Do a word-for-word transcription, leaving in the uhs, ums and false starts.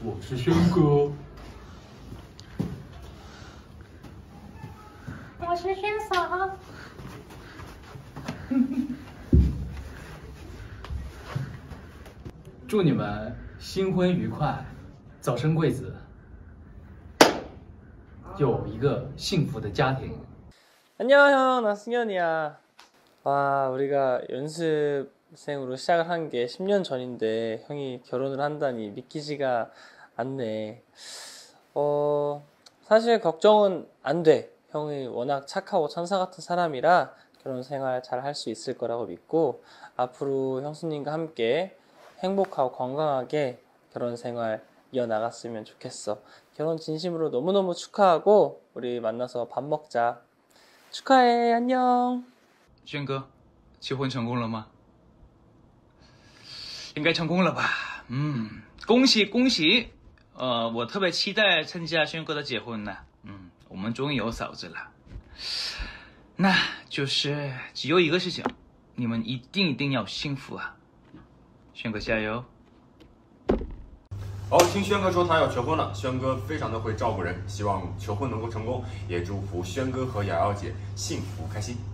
我是轩哥。 我是轩嫂。 祝你们新婚愉快，早生贵子，有一个幸福的家庭。 안녕 형, 나 승현이야. 와, 우리가 연습생으로 시작을 한 게 십 년 전인데 형이 결혼을 한다니 믿기지가 않네. 어, 사실 걱정은 안 돼. 형이 워낙 착하고 천사 같은 사람이라 결혼 생활 잘 할 수 있을 거라고 믿고 앞으로 형수님과 함께 행복하고 건강하게 결혼 생활 이어나갔으면 좋겠어. 결혼 진심으로 너무너무 축하하고 우리 만나서 밥 먹자. 축하해, 안녕. 轩哥，结婚成功了吗？应该成功了吧？嗯，恭喜恭喜！呃，我特别期待参加轩哥的结婚呢。嗯，我们终于有嫂子了。那就是只有一个事情，你们一定一定要幸福啊！轩哥加油！ 好，听轩哥说他要求婚了，轩哥非常的会照顾人，希望求婚能够成功，也祝福轩哥和瑶瑶姐幸福开心。